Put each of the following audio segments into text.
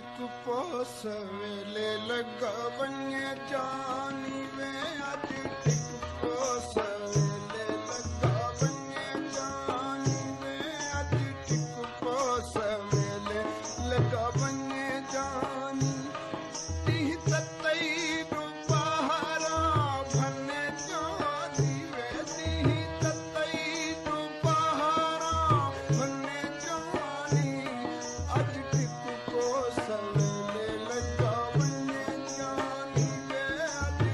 टिक पोस वेले लगा वञे जानी वे अज टिक पोस वेले लगा वञे जानी वे अज टिक पोस वेले लगा वञे जानी ती ततई नु बहारा भने जानी वे ती ततई नु बहारा भने जानी अज टिक पोस वेले लगा वञे जानी वे अज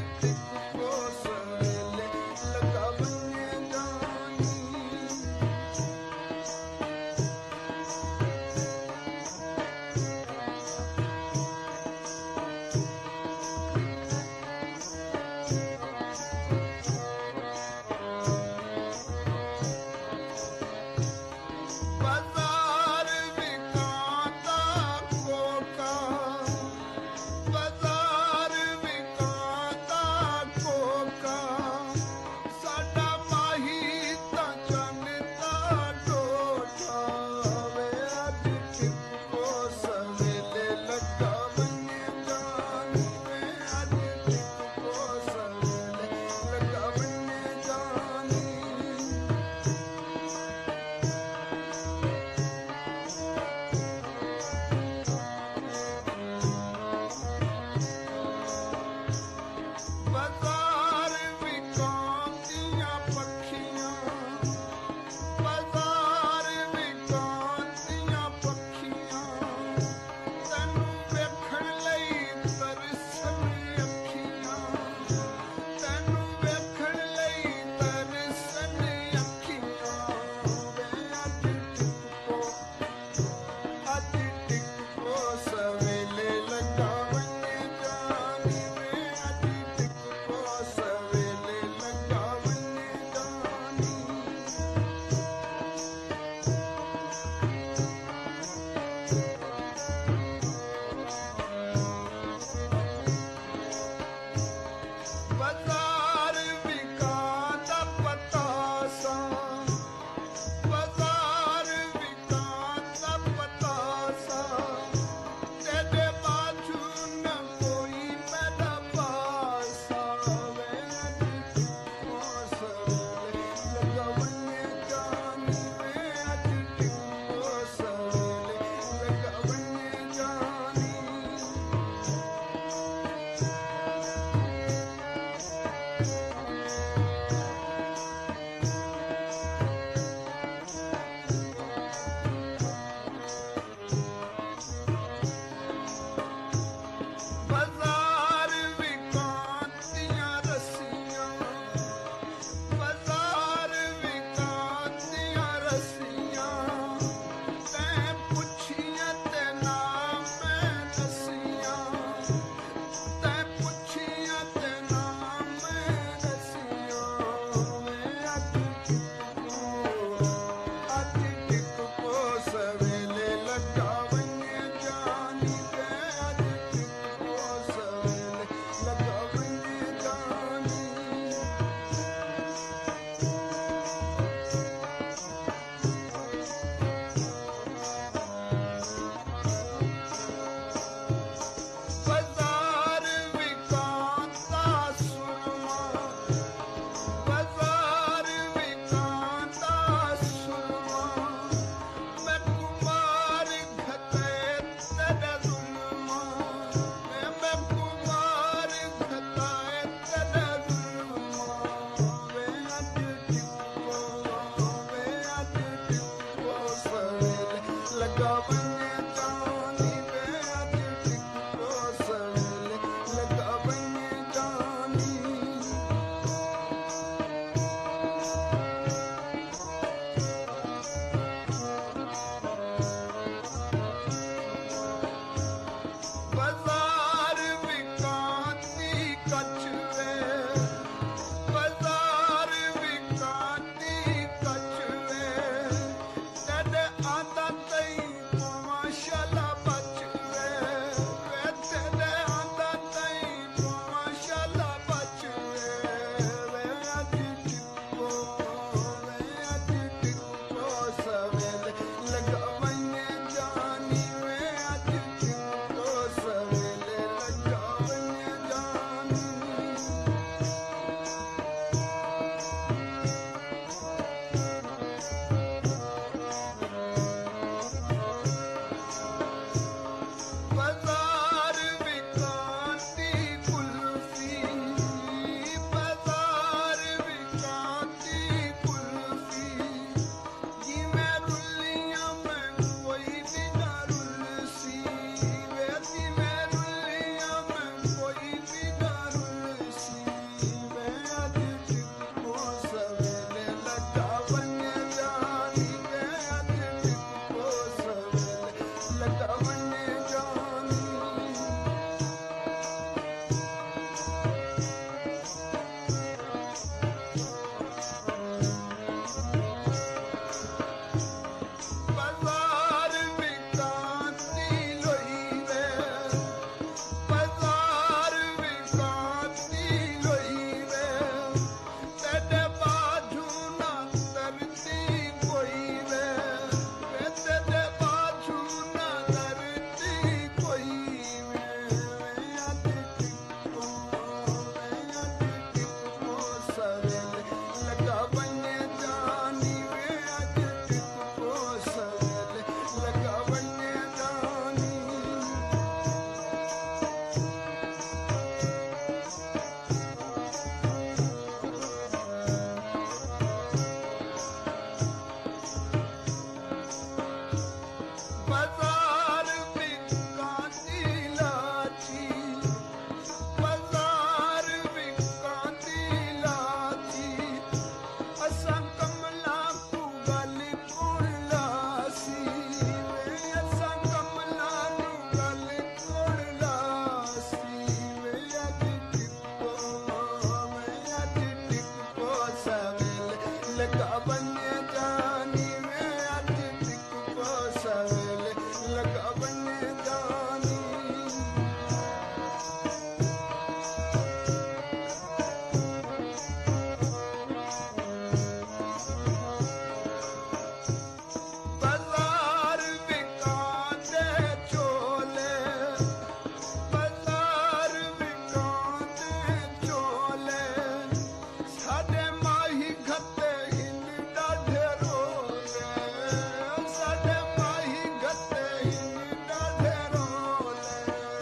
लगा बने जानी वे अज टिक को सवेले लगा बने जानी बाजार बिकाते चोले बाजार बिकाते चोले साडे माही घते इन डाढे रोले साडे माही घते इन डाढे रोले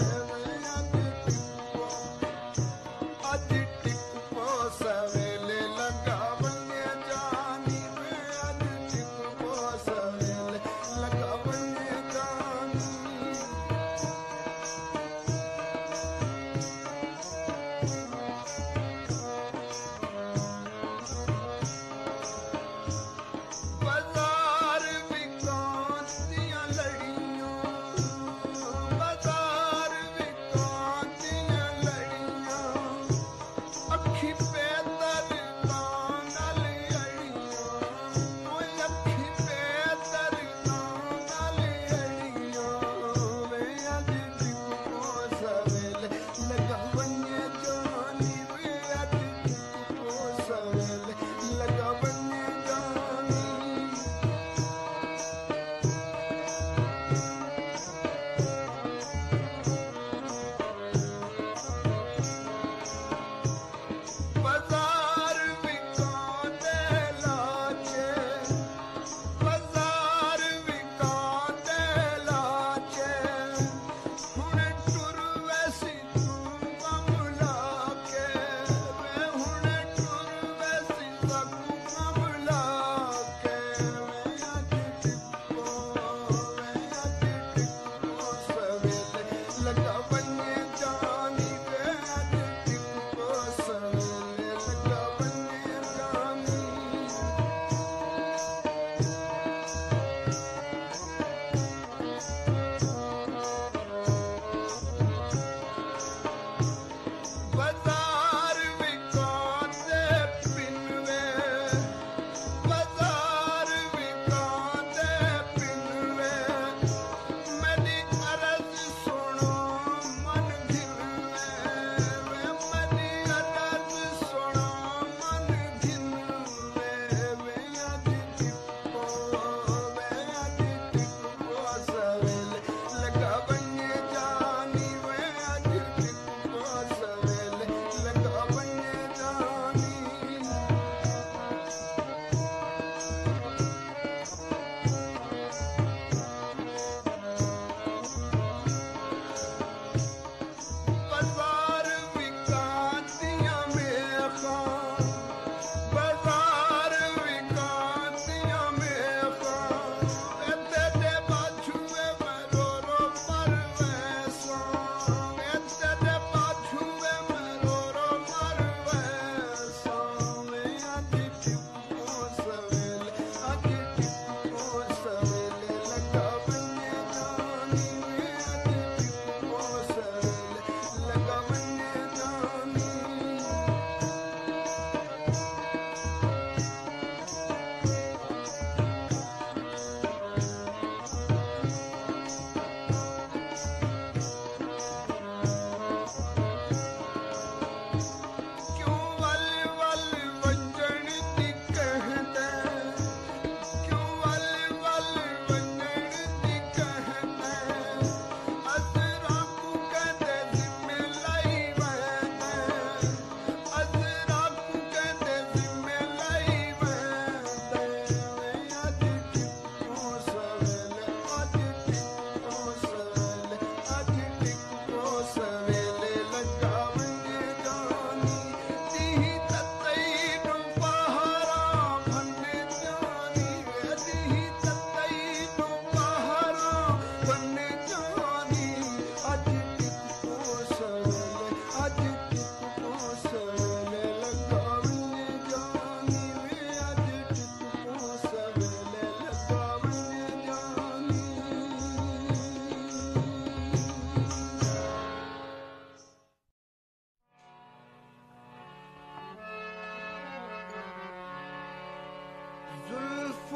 अज टिको सवेले लगा बने जानी वे अज टिको सवेले लगा बने जानी बाजार बिकातियां लड़ियां बाजार बिकातियां लड़ियां अखी पे दरदां नाल अड़ियां ओए अखी पे दरदां नाल अड़ियां वे अज टिको सवेले लगा बने जानी वे अज टिको सवेले लगा बने जानी बाजार बिकाते लाचे बाजार बिकाते लाचे हुण टुर वैसी तू कमला के वे हुण टुर वैसी सकू कमला के वे अज टिको सवेले लगा बने जानी वे अज टिको सवेले लगा बने जानी बाजार बिकाते पिनवे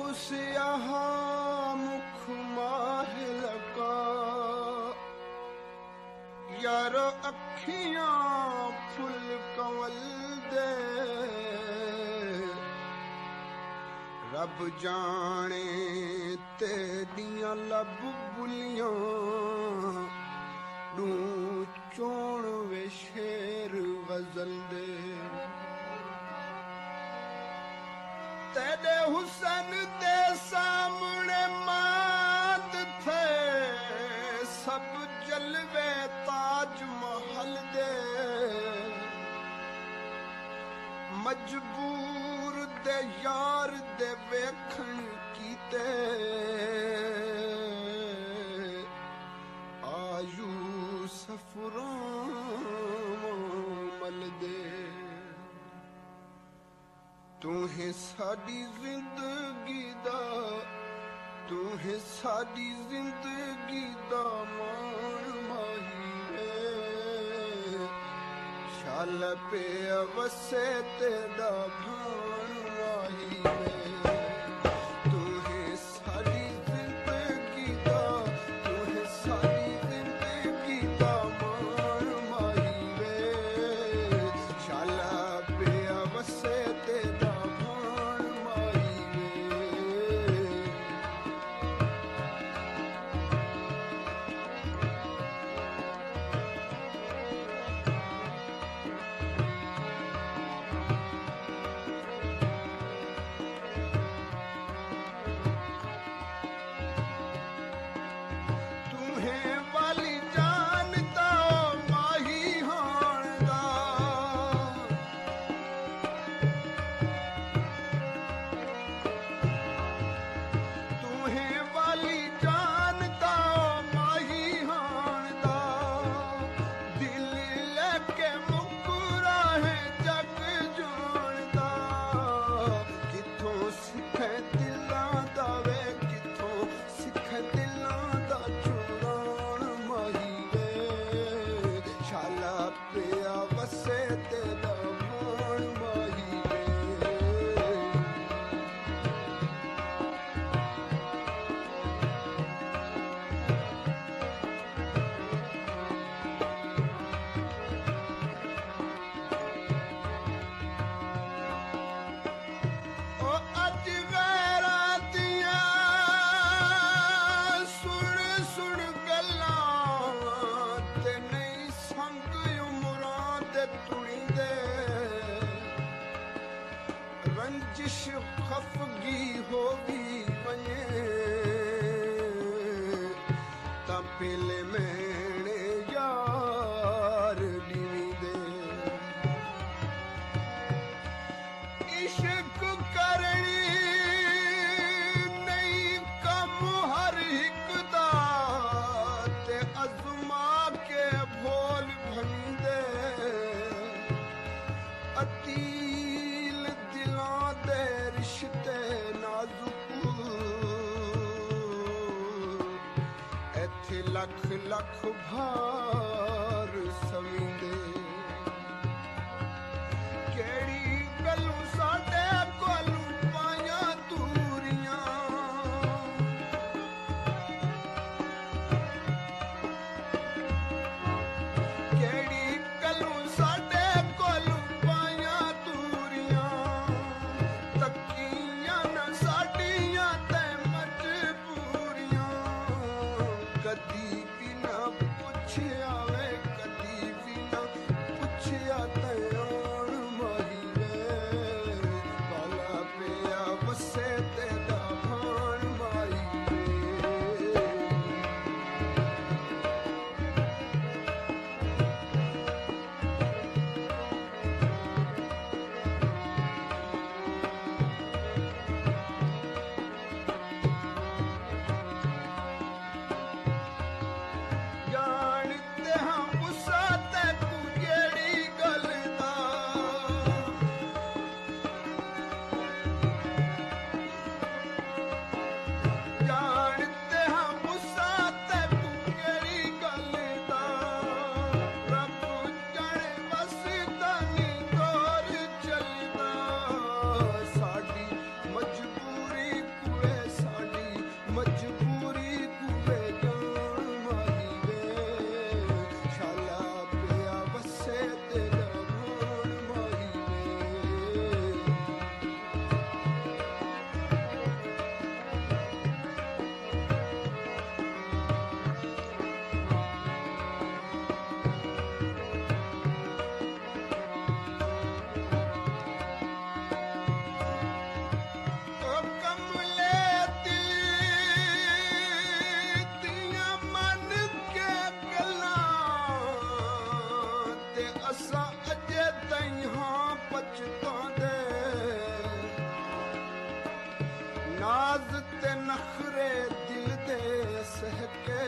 उस यहाँ मुख माह लगा यारो अखियां फुल कंवल दे रब जाने तेरियां लब बुलियां नू चोण वे शेर गजल दे तेरे हुसन दे सामने मात थे सब जलवे ताज महल दे मजबूर दे यार दे वेखण कीते आयु सफरों मल दे तू है साडी जिंदगी दा तू है साडी जिंदगी दा मान माही वे शाल पे वसे तेरा भान माही वे तू है साडी जिंदगी दा तू है साडी जिंदगी दा मान माही वे शाल पे वसे तेरा खफगी होगी वने तपिल मेरे यार दी दे इश्क करनी नहीं कम हर एक दा ते अज़मा के भोल भनी दे अतील दिलां दे रिश्ते नाजुक एथे लख लख भार सवींदे केड़ी गलू साडे कोलू पाया दूरियां केड़ी गलू साडे कोलू पाया दूरियां तकियां न साडियां ते मजबूरियां कदी भी ना पुछया नाज ते नखरे दिल दे सहके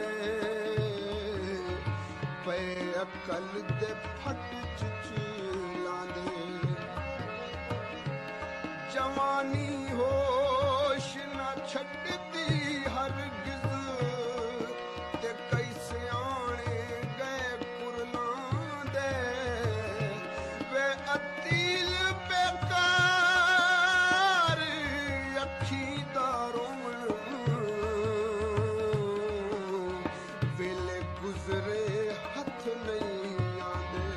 पे अकल दे फट चिचलांदे जवानी होश न छड्दी हरगिज़ ते कैसे आने गए कुरलां दे वे अतील बेकार अखी दा रोवण वेले गुज़रे हथ नहीं आंदे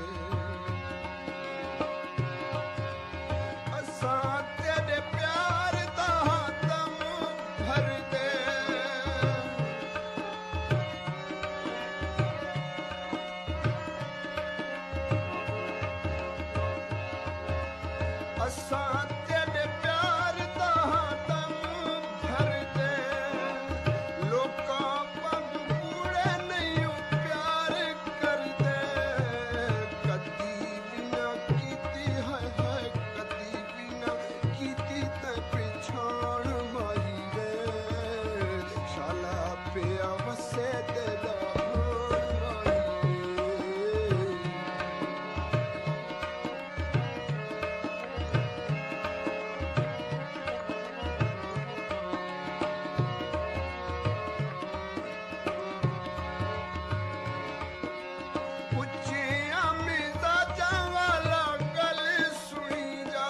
असां तेरे प्यार दा दम भर दे असां तेरे प्यार दा दम भर दे लोकां पग कूड़े नहीं प्यार कर दे कदी भी ना कीती है कदी भी ना कीती ते पिछाण माई रे शाला पिया वसे ते दान माई ਉੱਚੀਆਂ ਮਿਜ਼ਾਜਾਂ ਵਾਲਾ ਗੱਲ ਸੁਣੀ ਜਾ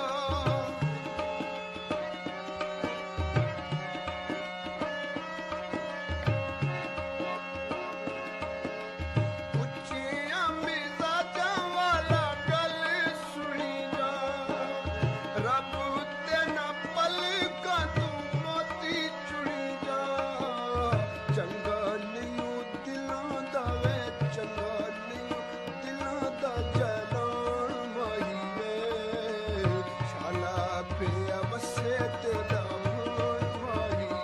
ਉੱਚੀਆਂ ਮਿਜ਼ਾਜਾਂ ਵਾਲਾ ਗੱਲ ਸੁਣੀ ਜਾ ਰੱਬ ਉੱਤੇ ਨਾ ਪਲਕਾਂ ਤੂੰ ਮੋਤੀ ਚੁਣੀ ਜਾ ਚੰਗਾ ਨਹੀਂ ਉਹ ਦਿਲਾਂ ਦਾ ਵੇ ਚੰਗਾ ਨਹੀਂ ਉਹ ਦਿਲਾਂ ਦਾ ਜਲਾਣ ਮਾਈ ਵੇ ਸ਼ਾਲਾ ਪਿਆ ਵਸੇ ਤੇ ਦਾਮਨ ਮਾਈ ਵੇ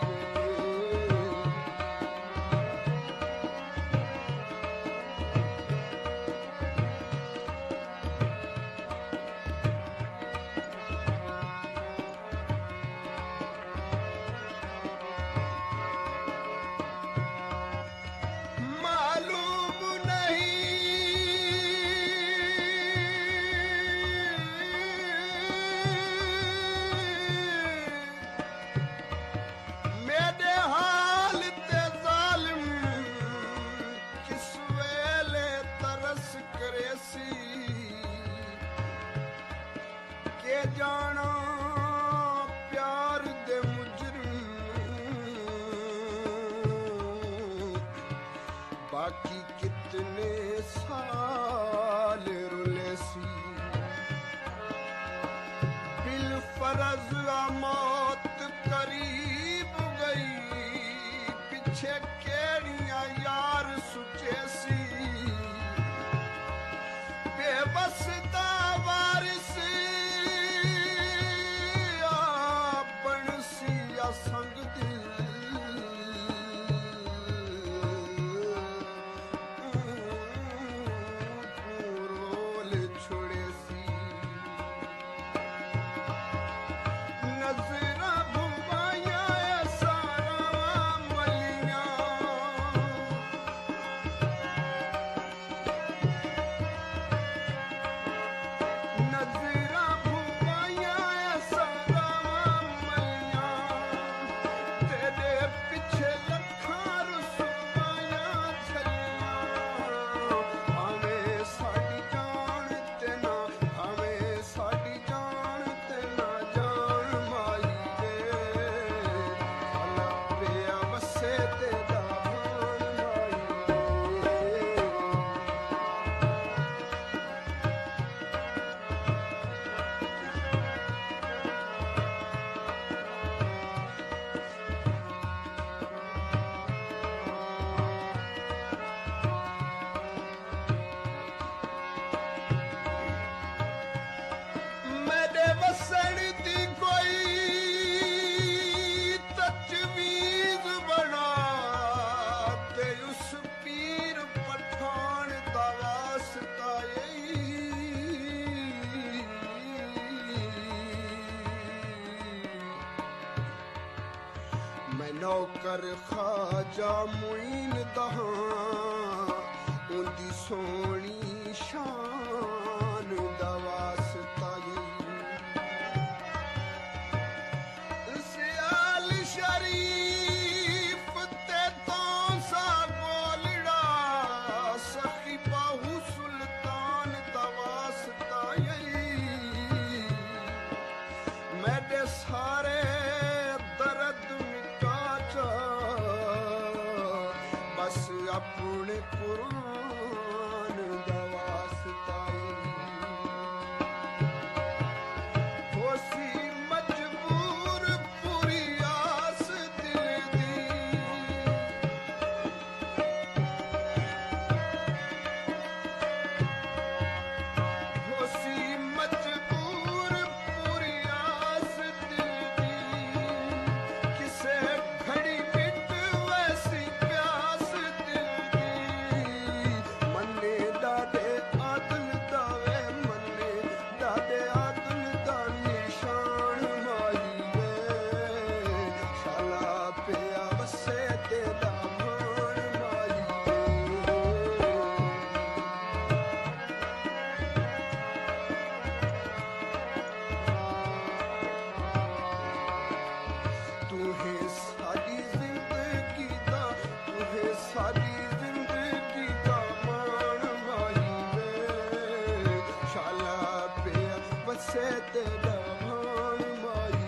मालूम नहीं मेरे हाल ते जालिम किस वेले तरस करेसी के जाना प्यार दे मुजरिम बाकी कितने साल रुले सी बिल फरज मौत करीब गई पीछे केड़ियां यार सुचे सी बेबस दा वारिस आ बनसी आ संग दिल रोल छोड़े सी नजर मैं नौकर ख्वाजा मुइन दहां उंदी सोनी शान दा वास्ता सियाल शरीफ ते तो सा बोलड़ा सखी बाहू सुल्तान दा वास्ता मेरे सारे दर्द मिटा चा बस अपने कुरान दा वास्ता होसी मजबूर पूरी आस दिल दी होसी मजबूर पूरी आस दिल दी किसे खड़ी मिट वैसी प्यास दिल दी मन्ने दादे आदल दावे मन्ने दादे आदल दा निशान माई वे शाला पिया वसे ते दा मान माई तू है सारी जिंदगी दा तू है सारी जिंदगी दा मान माई वे शाला पिया वसे ते दा मान माई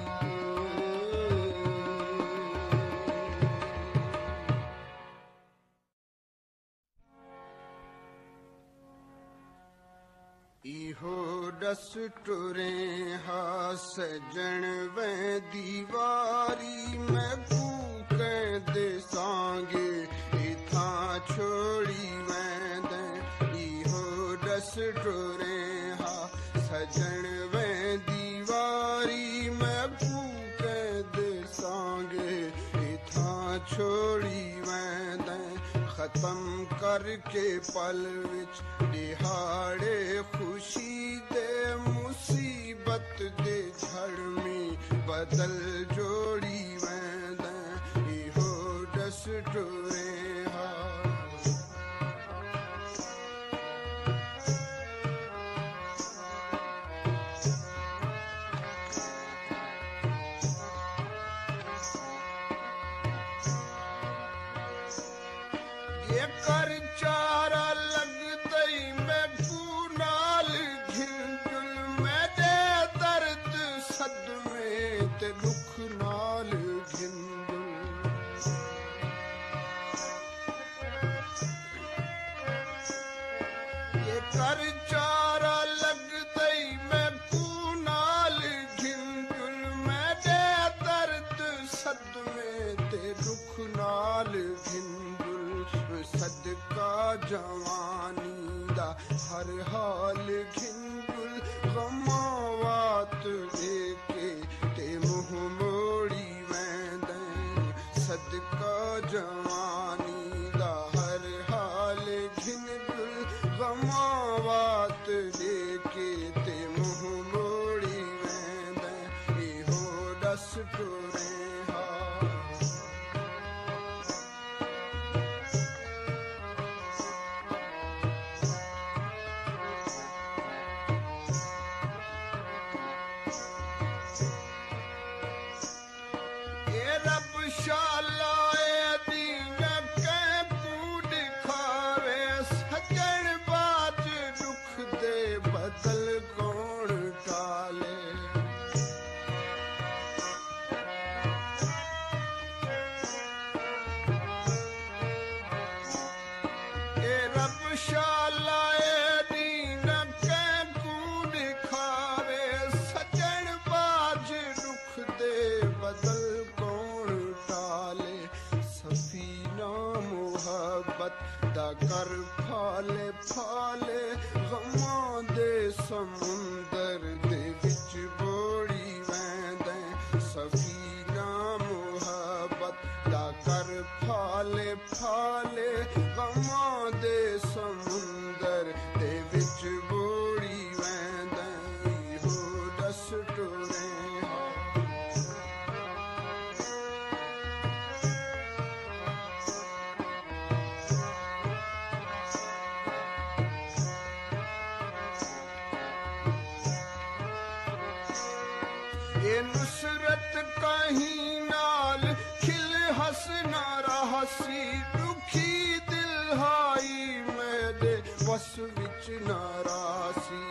इहो दस टुरे हा सजन वे दीवारी मैं कूके दे सांगे इथां छोड़ी वेंदे इहो दस टुरे हा सजन वे दीवारी मैं कूके दे सांगे इथां छोड़ी वेंदे खत्म करके पल विच दिहाड़े खुशी दे मुसीबत दे झड़ में बदल जोड़ी वेंदे इहो दस टुरे हा ये कर चारा लग दई मैं नाल घिंजुल मैं दे दर्द सदमे ते दुख नाल घिंजुल ये कर चारा लग दई मैं नाल घिंजुल मैं दे दर्द सदमे ते दुख नाल घिंजुल सदका जवानी दा हर हाल घिंजुल गमावात देके ते मुँह मोड़ी वेंदे सदका जवानी दा हर हाल घिंजुल गमावात देके ते मुँह मोड़ी वेंदे इहो दस टुरे हा शाला दीन के कूड़ खावे सजन बाज दुख दे बदल कौन टाले ए रब शाला दीन के कूड़ खावे सजन बाज दुख दे बदल सफीना मोहब्बत दा कर फाले फाले गमां दे समुंदर दे विच बोड़ी वेंदे सफीना मोहब्बत दा कर फाले फाले गमां दे समुंदर दे विच बोड़ी वेंदे इहो दस टुरे ए नुसरत कहीं नाल खिल हसना रहसी दुखी दिल हाई मेरे बस विच नारासी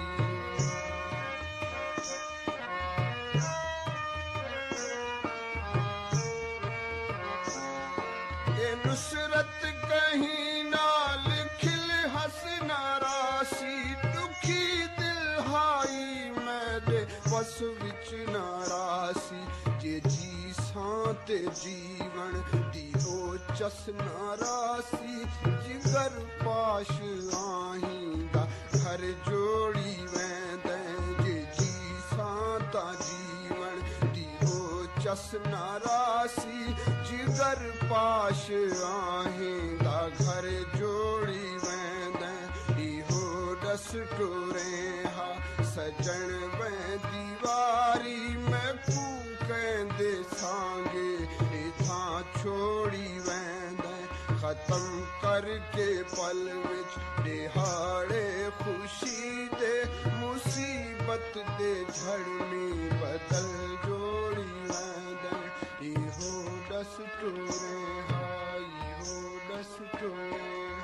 ए नुसरत कहीं नाल खिल हसना रासी दुखी दिल हाई मेरे बस विच नारासी जे जी सां ते जीवन दी ओ चस नारासी जिगर पाश आहींदा घर जोड़ी वेंदे जे जी सां ता जीवन दी ओ चस नारासी जिगर पाश आहींदा घर जोड़ी वेंदे इहो दस टोरे हा सजण वे दीवारी मैं कू कहंदे सांगे इथां छोड़ी वेंदे खत्म करके पल विच दिहाड़े खुशी दे मुसीबत दे झड़नी बदल जोड़ी वेंदे इहो दस टोरे हा इहो दस टोरे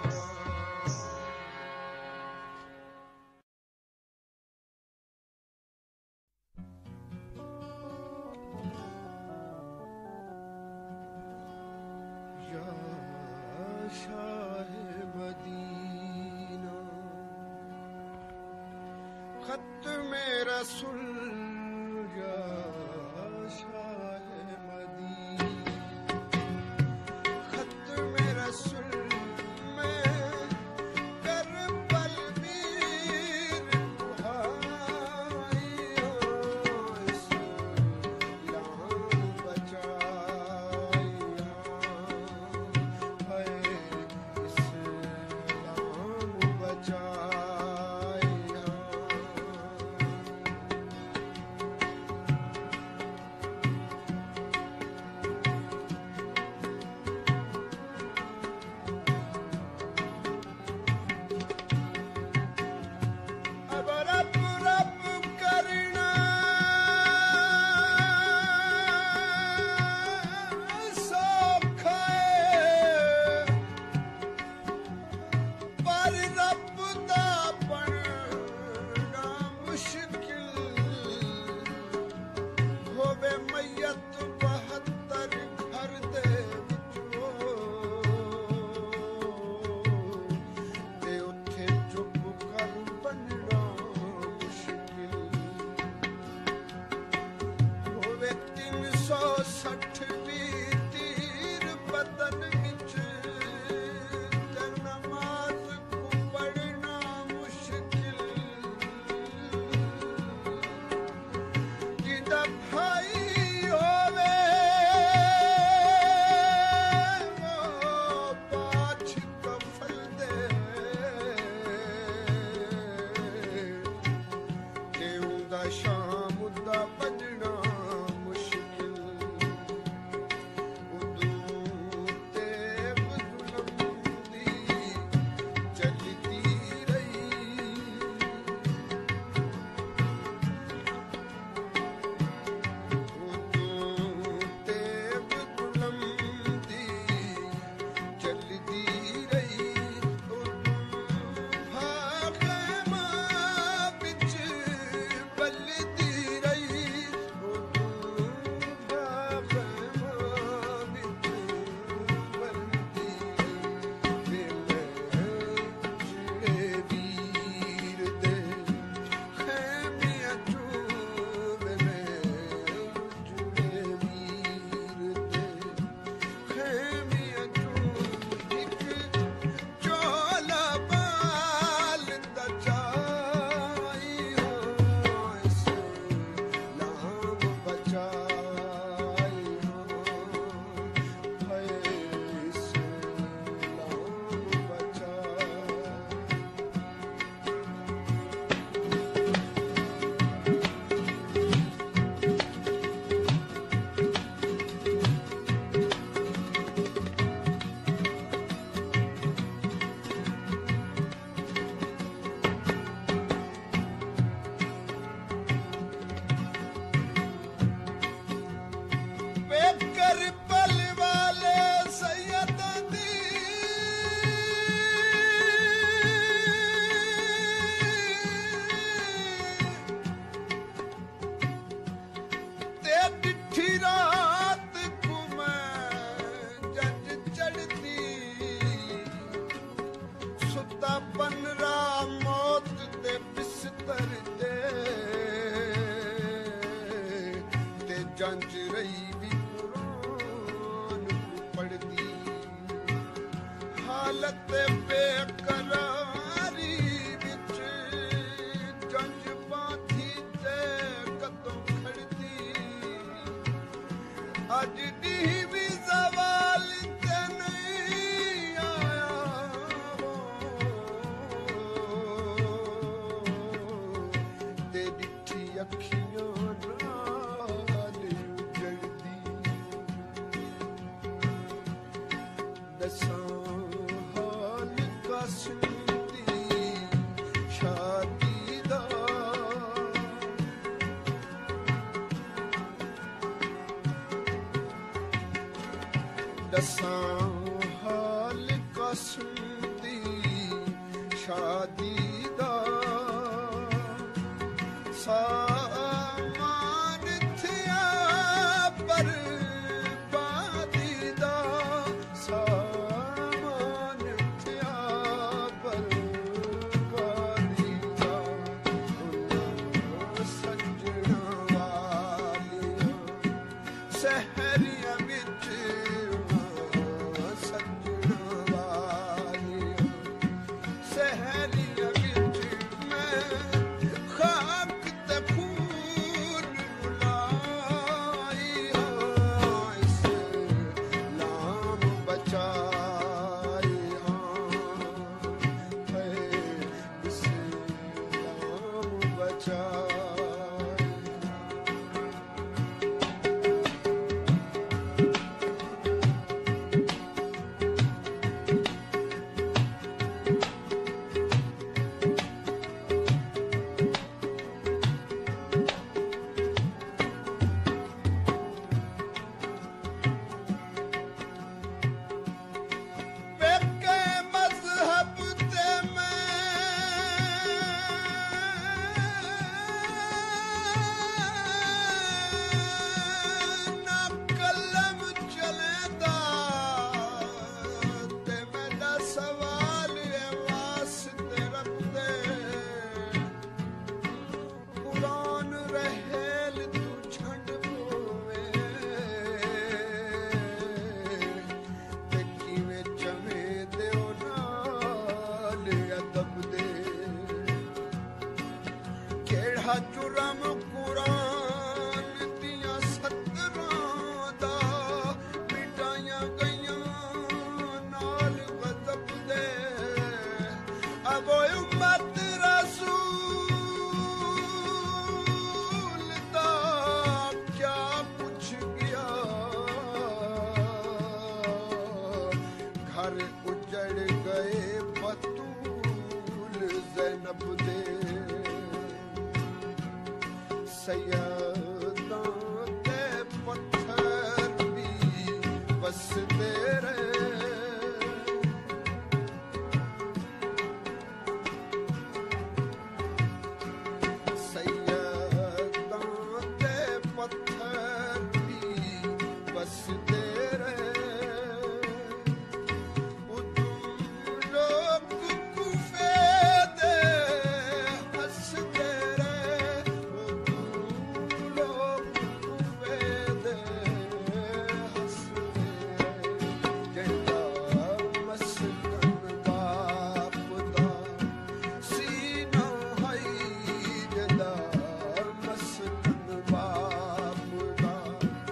शाह मदीना खत में रसूल या शाह मदीना खत में रसूल में करबल मीर दुहाइयो इस्लाम बचाइया शाम दा बजना मुश्किल रही भी कुरान पढ़दी हालत बेकरारी विच जज्बां थी ते कदों खड़दी अज दी भी सवाल ते नहीं आया ते डिठी अखियां नाल उजड़दी दसां हाल कसदी शादी दा दसां हाल कसदी शादी दा सामान थिया बर्बादी दा सामान थिया बर्बादी दा सजना वालियां सहरिया विच सजना वालियां सहरिया विच मैं खाक ते फूल लाई इस्लाम बचाई इस्लाम बचाई बेके मज़हब ते मैं ना कलम चलेदा ते मेरा सवाल है वास्ते रखदे कुरान रहेल तू छंड पोवे ते किवें चवे दिओ नाल अदब दे केड़ा जुर्म कुरान दियां सतरां दा मिटाइयां गईयां नाल गज़ब दे अब उम्मत रसूल दा क्या कुछ गया घर उजड़ गए बतूल ज़ैनब दे सैयदां ते पत्थर भी बसदे रहे सैयदां ते पत्थर भी बसदे रहे लोग कुफे दे हंसदे रहे लोग कुफे दे हंसदे जेड़ा मस्कन बाप दा सीना है जेड़ा मस्कन बाप दा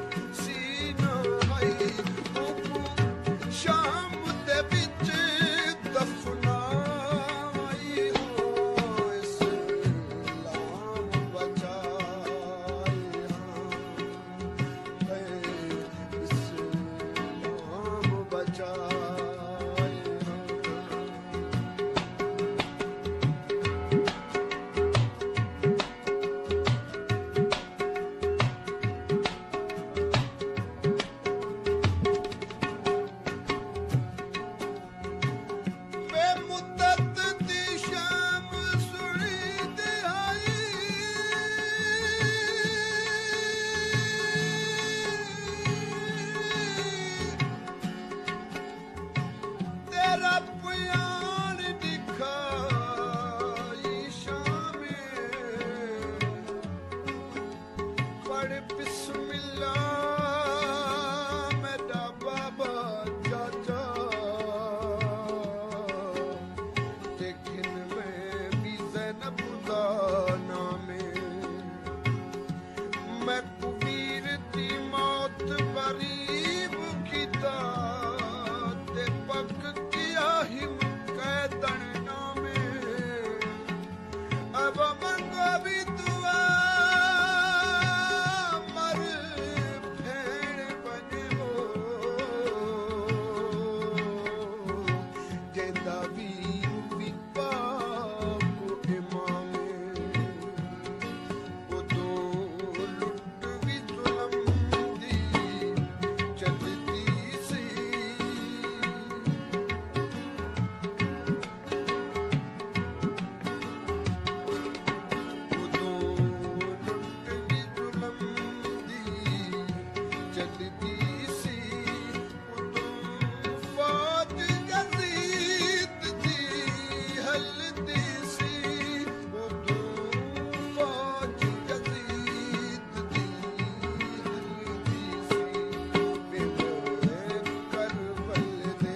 ਜਲਦੀ ਸੀ ਉਦੋਂ ਫੌਜ ਯਜ਼ੀਦ ਦੀ ਹਲਦੀ ਸੀ ਉਦੋਂ ਫੌਜ ਯਜ਼ੀਦ ਦੀ ਹਲਦੀ ਸੀ ਫਿਰ ਕਰਬਲ ਦੇ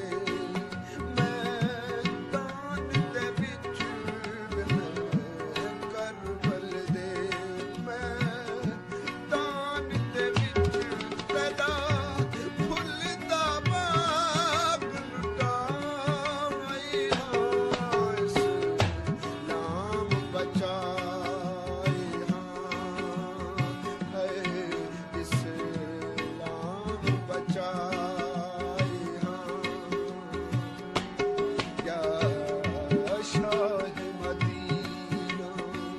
ਮੈਦਾਨ ਦੇ ਵਿੱਚ ਕਰਬਲ ਦੇ ਮੈਦਾਨ ਦੇ ਵਿੱਚ ਤੇਰਾ ਫੁੱਲ ਦਾ ਬਾਗ ਲੁਟਾਈ ਹਾਂ ਇਸਲਾਮ ਬਚਾਏ ਹਾਂ ਹੈ ਇਸਲਾਮ ਬਚਾਏ ਹਾਂ ਯਾ ਸ਼ਾਹ ਮਦੀਨਾ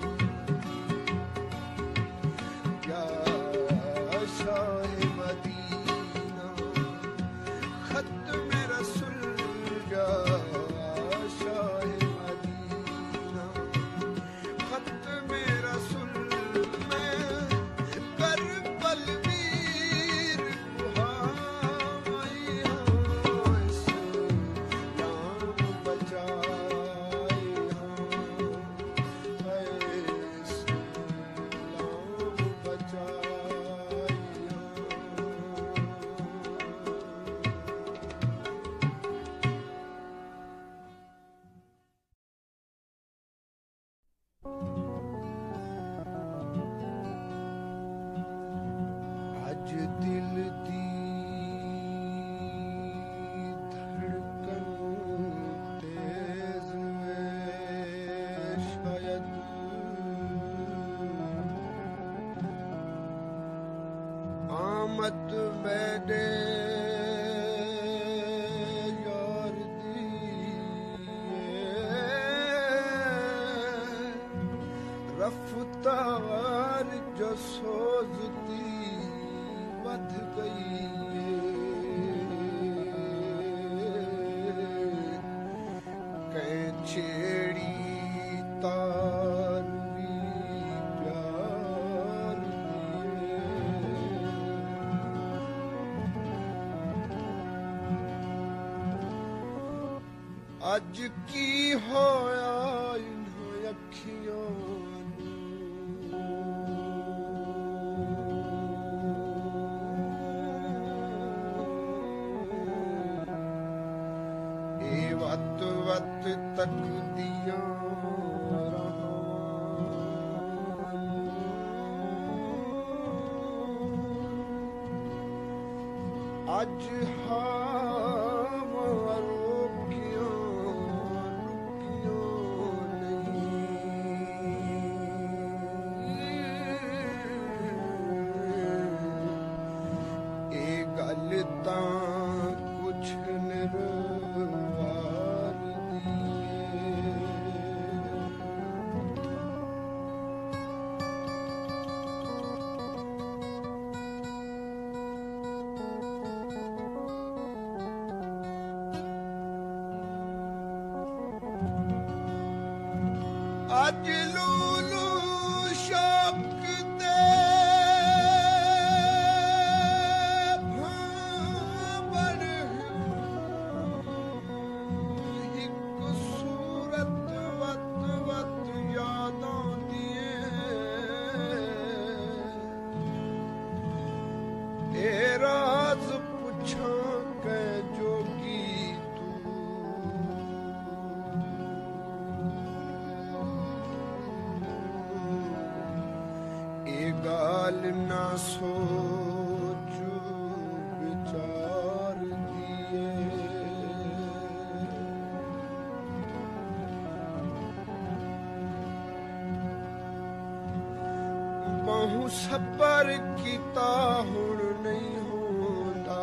ਯਾ ਸ਼ਾਹ ਮਦੀਨਾ ਖਤਮ ਰਸੂਲ ਯਾ ਸ਼ਾਹ ਮਦੀਨਾ ਖਤਮ ਰਸੂਲ ਮੈਂ ਕਰਬਲ ਵੀਰ ਕੁਹਾਈ ਹਾਂ ਇਸਲਾਮ ਬਚਾਏ ਹਾਂ ਹੈ ਇਸਲਾਮ ਬਚਾਏ ਅੱਜ ਦਿਲ ਦੀ ਧੜਕਨ ਤੇਜ਼ ਵੇ ਸ਼ਾਇਦ ਆਮਦ ਮੇਰੇ ਯਾਰ ਦੀ ਰਫਤਾਰ ਜੋ ਸੋਜ਼ਦੀ ਵੱਧ ਗਈ ਕੈ ਛੇੜੀ ਤਾਰ ਵੀ ਪਿਆਰ ਦੀ ਅੱਜ ਕੀ ਹੋਇਆ ਇਨ੍ਹਾਂ ਅੱਖੀਆਂ ਇਹ ਵੱਤ ਵੱਤ ਤੱਕਦੀਆਂ ਰਹਾਂ ਅੱਜ ਹਾਵਾਂ ਰੋਕੀਆਂ ਰੁਕੀਆਂ ਨਹੀਂ ਇਹ ਗੱਲ ਤਾਂ ਕੁਛ ਨਿਰਵਾਰ ਦੀ ਅੱਜ ਲੂਲੂ ਸ਼ੌਕ ਦੇ ਭਾਂਬੜ ਇੱਕ ਸੂਰਤ ਵੱਤ ਵੱਤ ਯਾਦ ਆਉਂਦੀ ਏ ਇਹ ਰਾਜ਼ ਪੁੱਛਾਂ ਕਿ ਜੋਗੀ गाल ना सोच विचार दिए बहु सबर किता हुण नहीं होंदा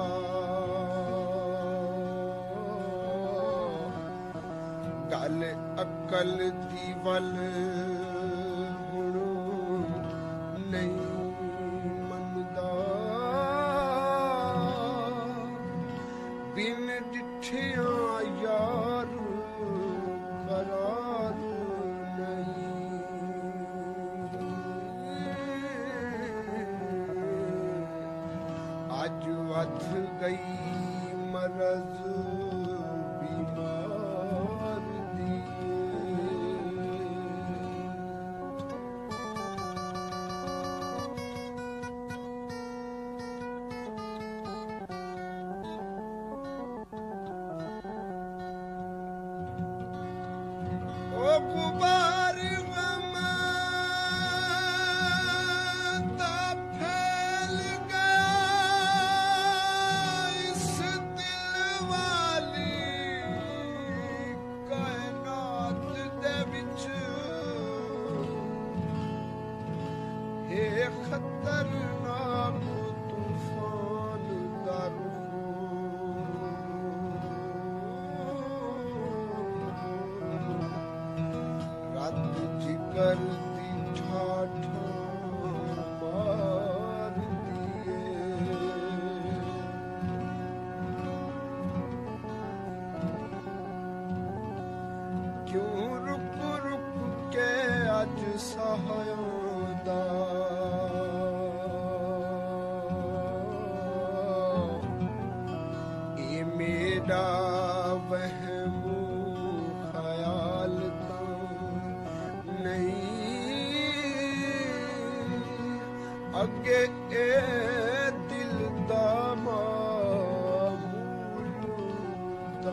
गल अकल दी वल नहीं मनदा बिन डिठिया यार करार नहीं बच गई मरज बीमार दिए। ओ गुबार खतरनाक तूफान रात जिगर दी ठाठा मार दिए। क्यों रुक रुक के अज सहायों मेरा वहमो ख्याल तो नहीं अगे ए दिल दा मामूल दा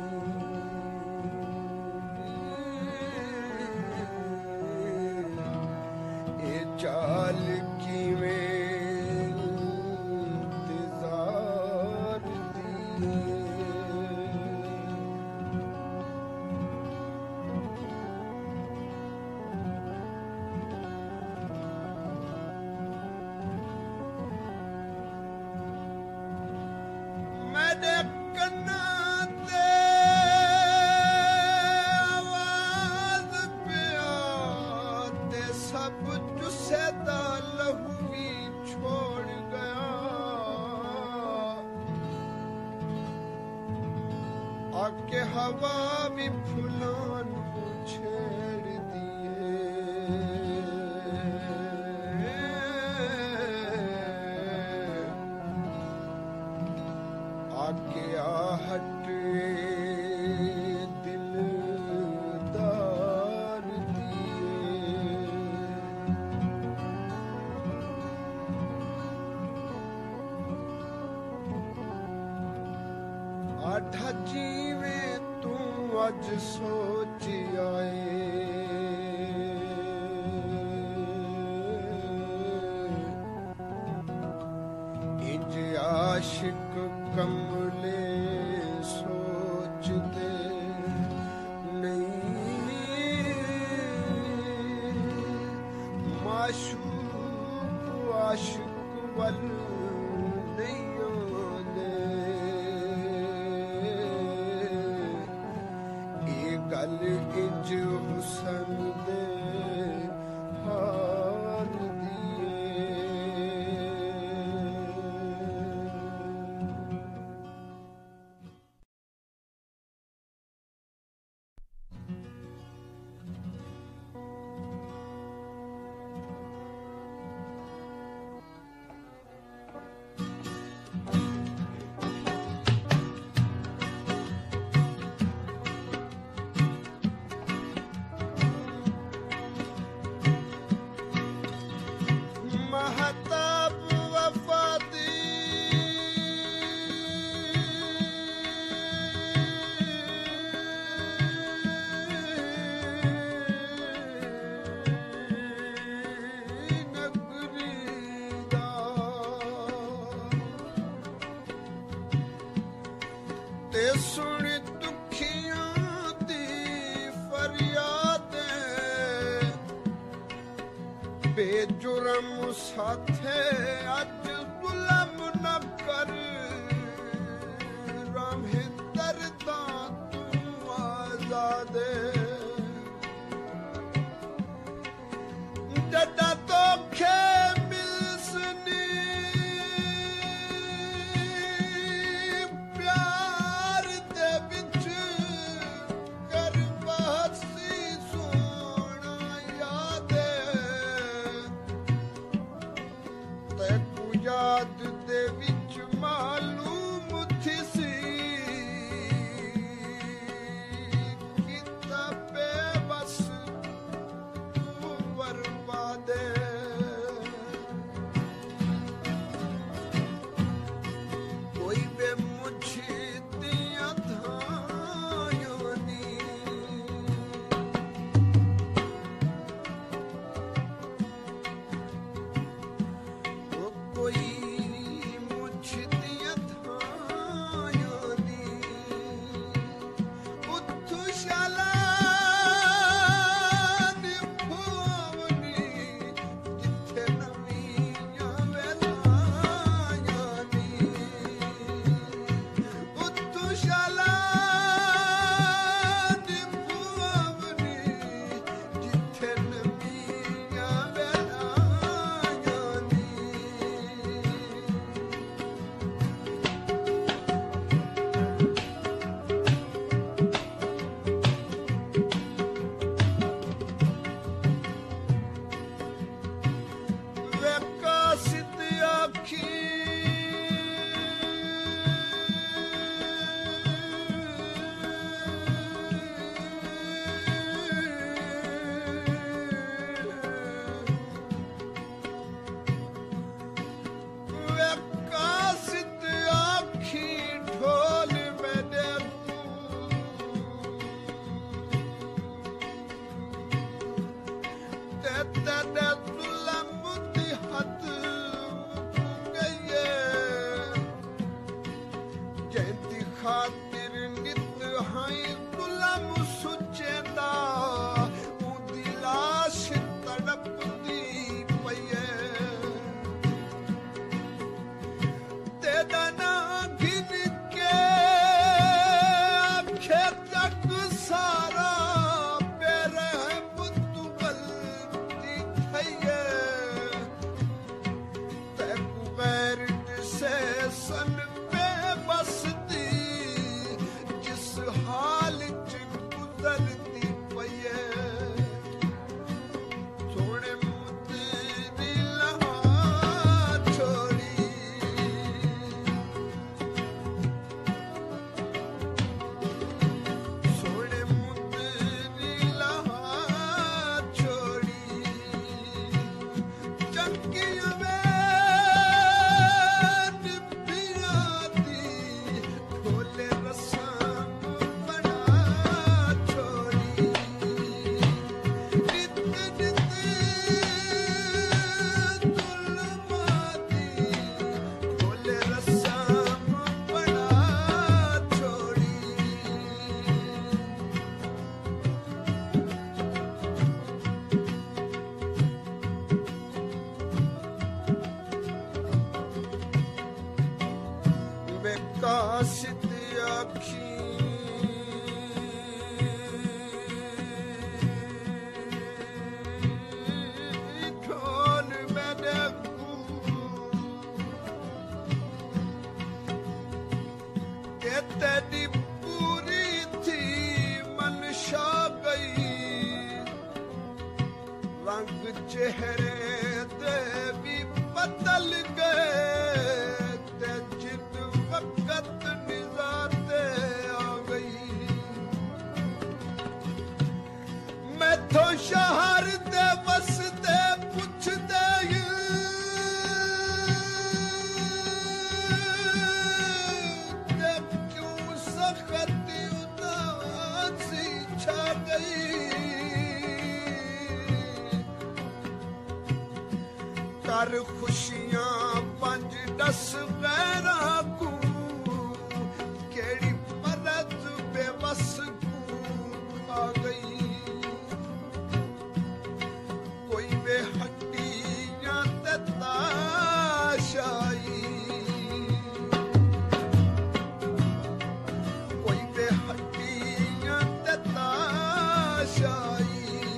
नहीं। ए चाल किवें आके हवा भी फुलान को छेड़ दिए। आके आहट दिलदार दिए। आठा जीवे तू अज सोच आए। इंज आशिक कमले सोचते नहीं। माशूक आशिक वल नहीं गल इंज हुसन दे हाल ते सुन दुखियां दी फरियादें बेजुर्म साथे अज जुल्म न कर राहे दर्दा तू आजादे जदा तोखे याद दे विच मार सन बेबस दी जिस हाल च गुजरती पई सोने मुद्दे दी लहा छोड़ी सोने मुद्दे दी लहा छोड़ी चंकियां में कासित आखी ढोल मैंने के तेरी पूरी थी मनशा गई रंग चेहरे दे भी बदल गए वक़्त निज़ाते आ गई मैं तो शहर दे वसदे पुछदे ते क्यों सख्त उदासी छा गई कर खुशियां पंज दस गैरा को केड़ी परत बेबस को आ गई कोई बेहड्डियां ते ताशाई कोई बेहड्डियां ते ताशाई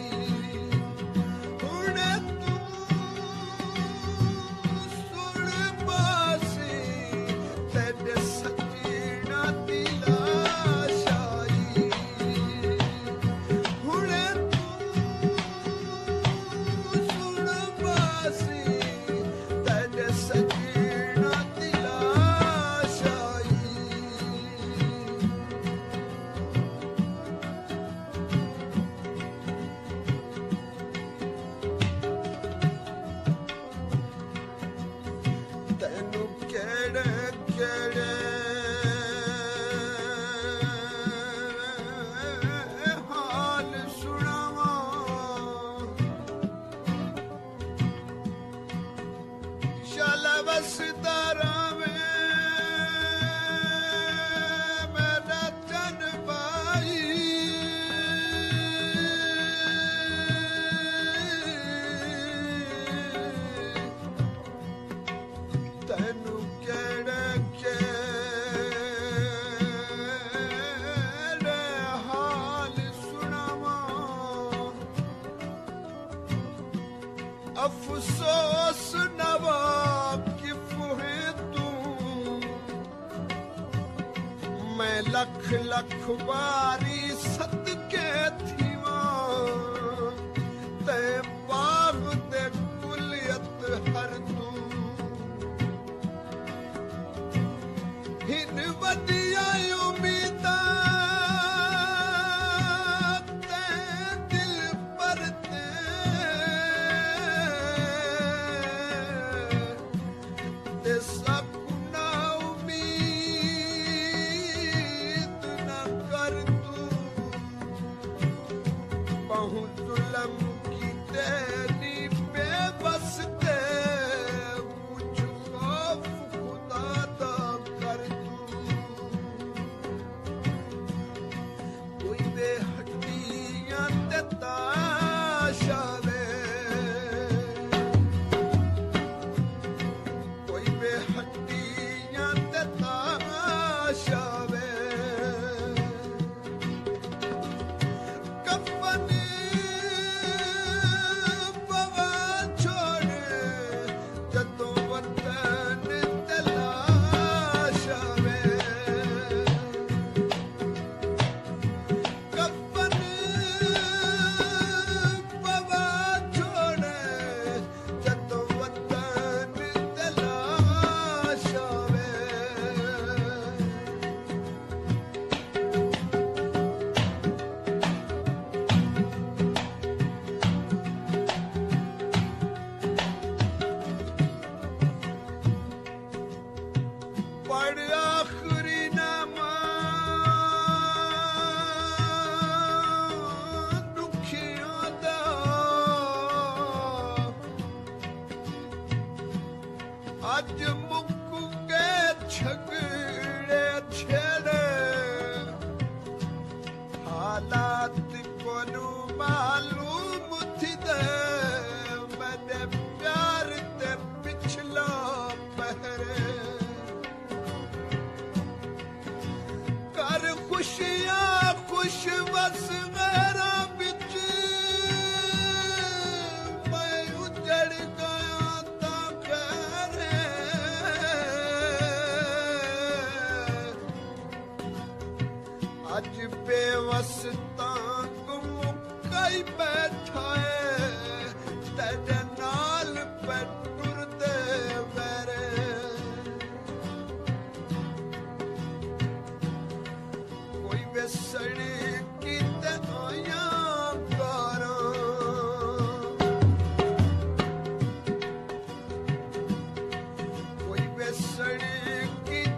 अफसोस नवाकिफ है तू मैं लख लख बारी सदके थीवा ते बाग ते कुलियत हर तू हिन वदिया उम्मीदा पढ़ आखरी नामा दुखियों दा अज मुक गए झगड़े छेड़े हालात कोनू मालूम थी दे मैंने प्यार ते पिछला पहरे कर खुशियां खुश बस मेरा बिच मैं उजड़ गया ता खैरे अज बेवसता मुकई बैठा है तेरे नाल पे टुरदे मेरे कोई बेसड़ी कीते आया कारा कोई बेसड़ी की